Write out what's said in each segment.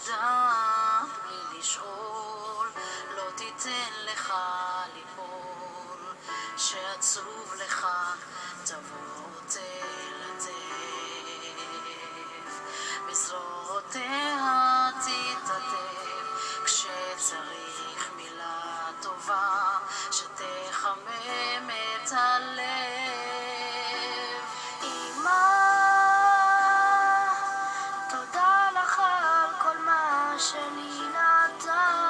שיודעת בלי לשאול, לא תיתן לך ליפול, שעצוב לך תבוא תלטף, בזרועותיה תתעטף, כשצריך מילה טובה שתחמם את הלב. אמא, תודה לך על כל מה שלי נתת,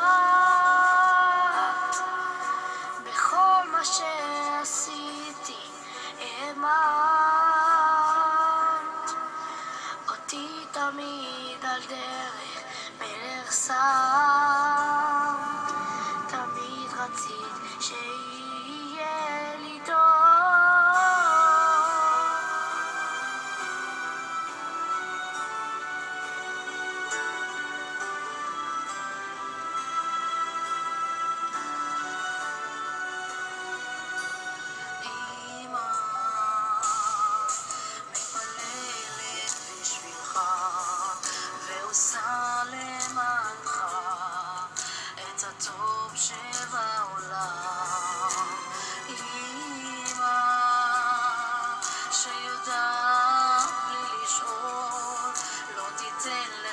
בכל מה שעשיתי האמנת אותי תמיד על דרך מלך שם, תמיד רצית שיהיה לי טוב. אמא, מתפללת בשבילך ועושה למענך את הטוב שבעולם. אמא, שיודעת בלי לשאול, לא תיתן